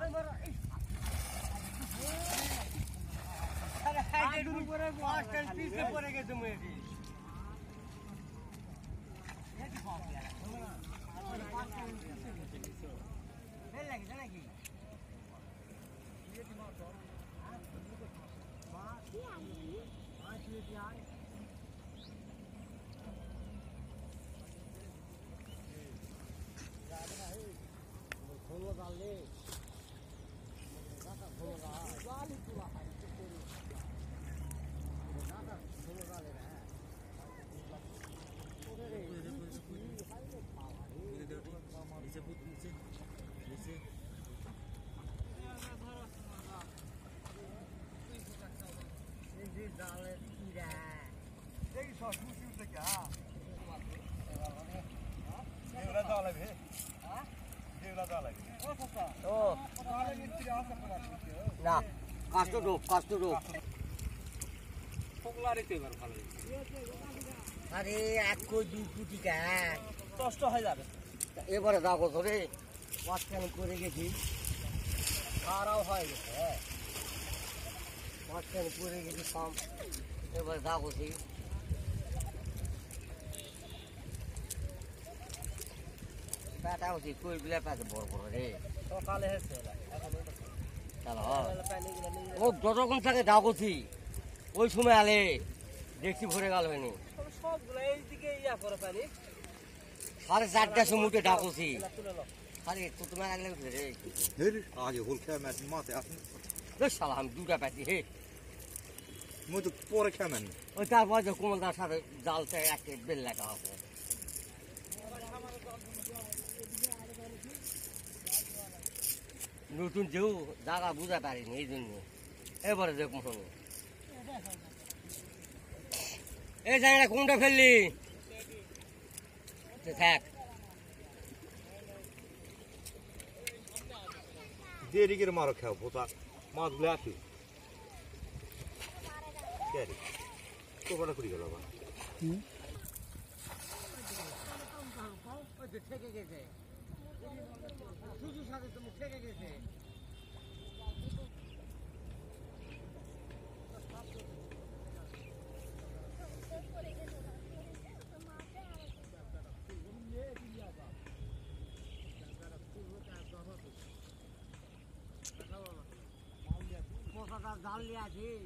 পরে গেছে মেয়েটি নাকি না কাষ্ট ডোপ আরে 1 কোটি 2 কোটি কা কষ্ট হয়ে যাবে এবারে দেখো ধরে পাঁচখান করে গেছি খারাও হয়ে গেছে পাঁচখান করে গেছি কম এবারে দেখো সেই ব্যাটা হচ্ছে কই বিলা পাতে বড় বড় রে সকালে হচ্ছে চলো ও যতক্ষণ থাকে ডাকছি ওই সময় আলে দেখছি ভরে গেল হয়নি সবগুলো এইদিকে ইয়া করে পানি 4:30টার সময় উঠে ডাকছি আরে তো তোমার আগলে রে আগে হোল খেয়ে ম্যাচ মাতে আপনি শালা আমি দুটা পাচ্ছি হে মই তো পরে খাবেন ওই তারপর যে কোমলদার সাথে জালটা একটা বেল লেখা আছে নতুন যেও জায়গা বুঝা পারিনি এই জন্য এবারে দেখুন শোনো এই জায়গাটা কোনটা ফেললি থাক দেরিকের মারো খাও পোতা মাছগুলো আসি কে রে তোরা করি গেল আবার ঠেকে গেছে শুধু সাথে তুমি ঠেকে গেছে জাল নিয়ে আছিস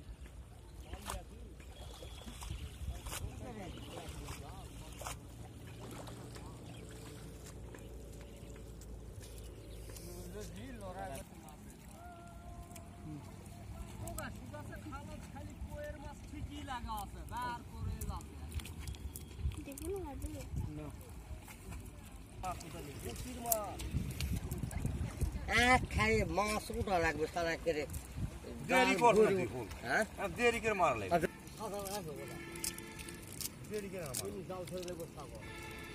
খাই মাছ উঠা লাগবে তারা করে দেরি করবে দেখুন হ্যাঁ দেরিকের মার লাগবে দেরিকের মার জাল ধরে বসা কর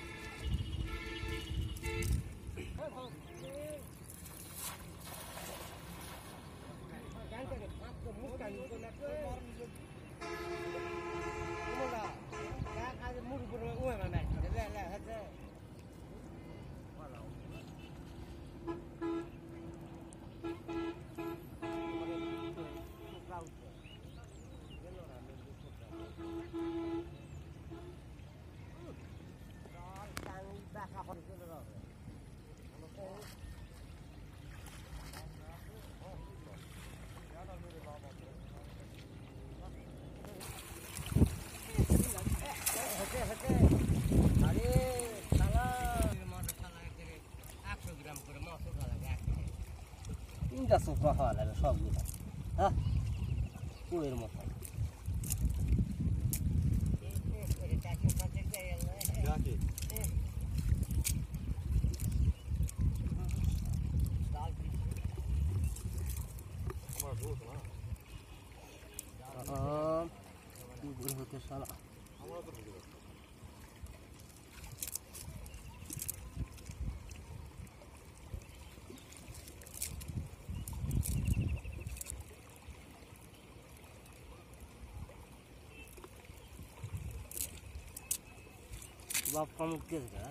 তিনটা চোখা খাওয়া লাগে সবগুলো হ্যাঁ কুয়ের মতো হতে সারা बाप का मुक्ति है।